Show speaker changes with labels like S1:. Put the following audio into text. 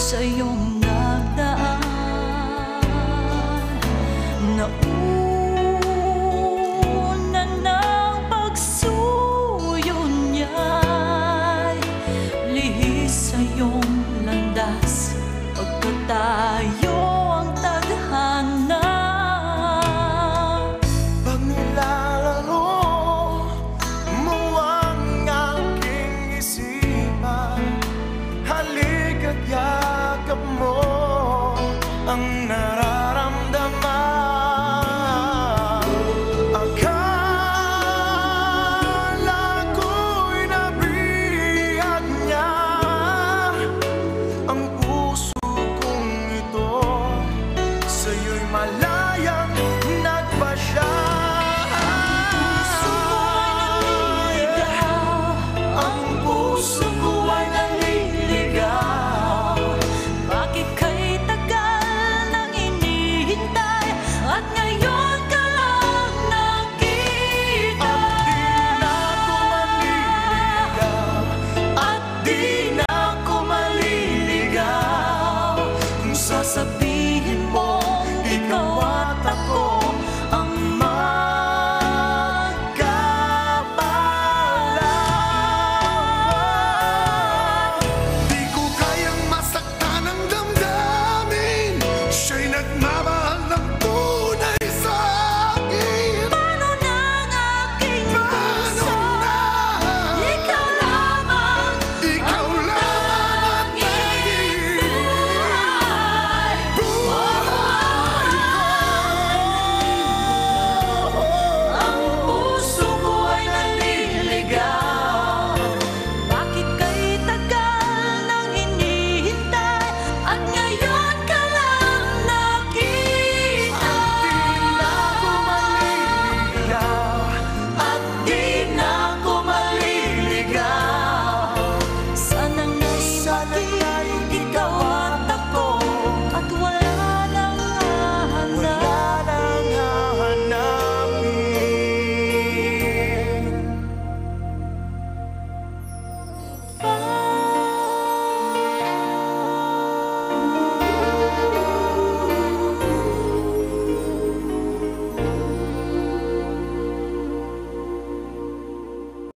S1: sa iyong nagdaan. Nauna ng pagsuyo niya'y lihis sa iyong landas, pagkat tayo ang tadhana.
S2: Pag nilalaro mo ang aking isipan, halika't yakap mo ang nararamdaman. Akala ko'y nabihag niya ang puso kong ito, sa'yo'y malayang nagpasya. Ang puso ko ay naliligaw.
S1: Bakit kay tagal nang inihintay at ngayon ka lang nakita?
S2: At di na